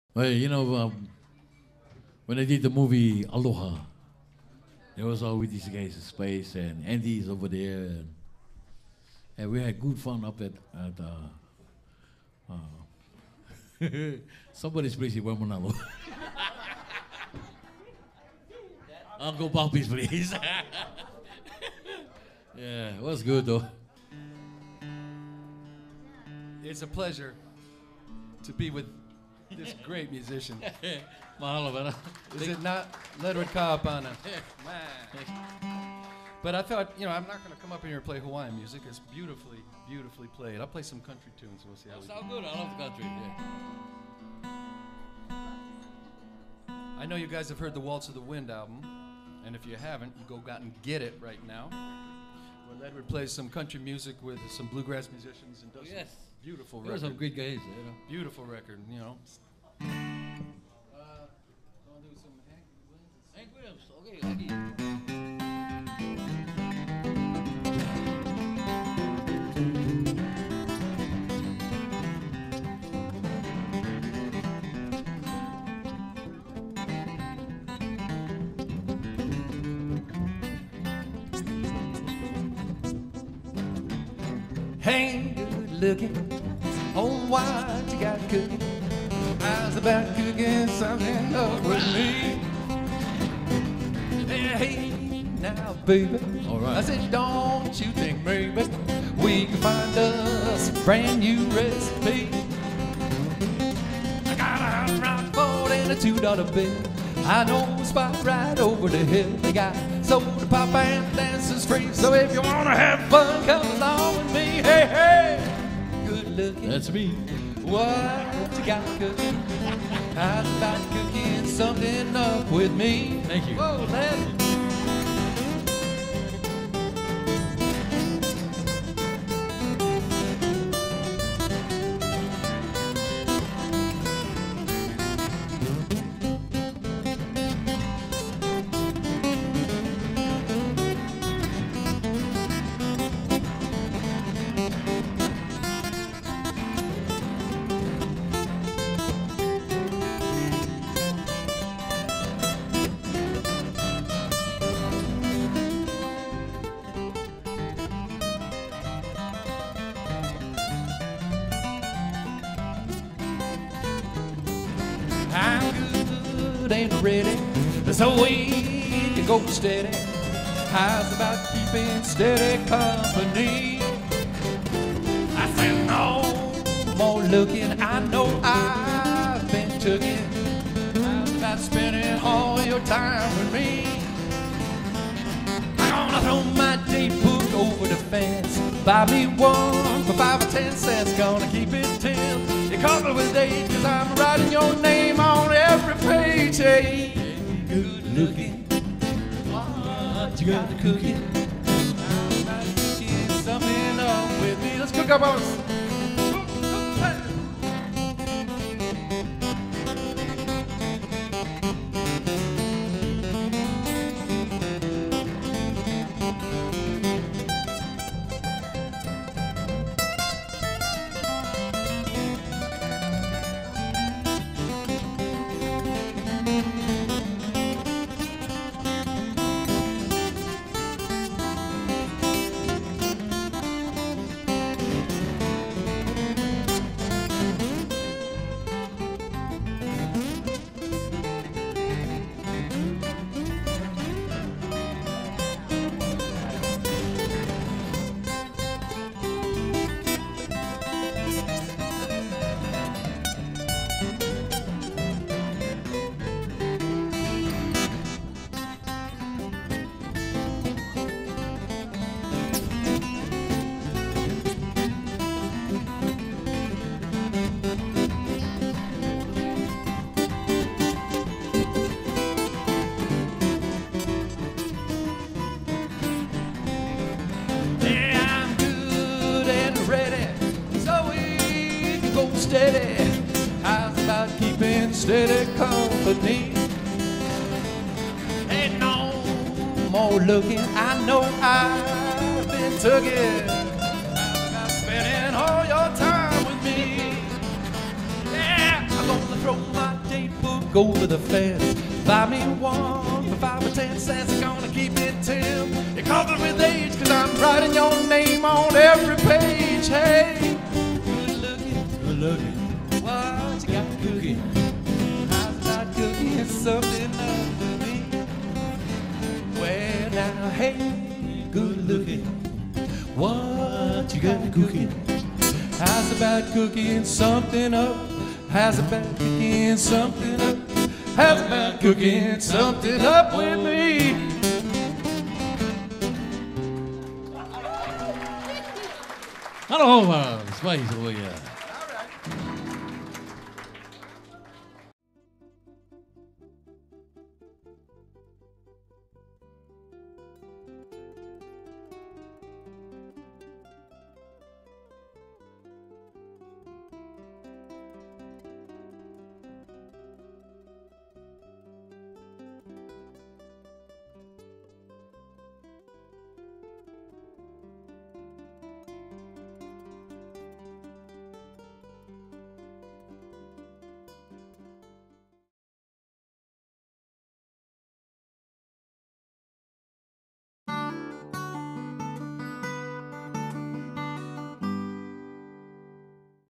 Well, when I did the movie Aloha, there was always these guys in space, and Andy's over there, and we had good fun up at somebody's place in Wamanalo. Uncle Poppy's place. Yeah, it was good though. It's a pleasure to be with this great musician. Mahalo, man. Is it not? Ledward Kaapana. But I thought, I'm not going to come up here and play Hawaiian music. It's beautifully, beautifully played. I'll play some country tunes. We'll see how we do. Sound good. I love the country. Yeah. I know you guys have heard the Waltz of the Wind album, and if you haven't, you go out and get it right now. Where Ledward plays some country music with some bluegrass musicians and does some beautiful record. Some great guys. Beautiful record, Want to do some Hank Williams? Okay. Hey, good looking, oh, what you got cooking? How's about cooking something up with me? Hey, now, baby. All right. I said, don't you think maybe we can find us a brand new recipe? I got a hot rock and a $2 bill. I know a spot right over the hill. They got soda pop and dancers free. So if you wanna have fun, come along with me. Hey, hey, good looking. That's me. What you got cooking? How's about cooking something up with me? Thank you. Whoa, let it. And ready, so we can go steady. How's about keeping steady company? I said no more looking. I know I've been tookin'. How's about spending all your time with me? I'm gonna throw my date book over the fence. Buy me one for 5 or 10 cents. Gonna keep it 10. You cover with 8, 'cause I'm writing your name on every page. Hey, good looking. What you got cooking? I'm about cooking something up with me. Let's cook up on us. Steady. How's about keeping steady company? Ain't no more looking. I know I've been tookin'. How's about spending all your time with me? Yeah, I'm gonna throw my go to the fest. Buy me one for 5 or 10 cents. I'm gonna keep it Tim. You're covered with age, cause I'm writing your name on every page. Hey, good looking, what you got cooking? How's about cooking something up for me? Well now, hey, good looking, what you got cooking? How's about cooking something up? How's about cooking something up? How's about cooking something up with me? Aloha, spice over here.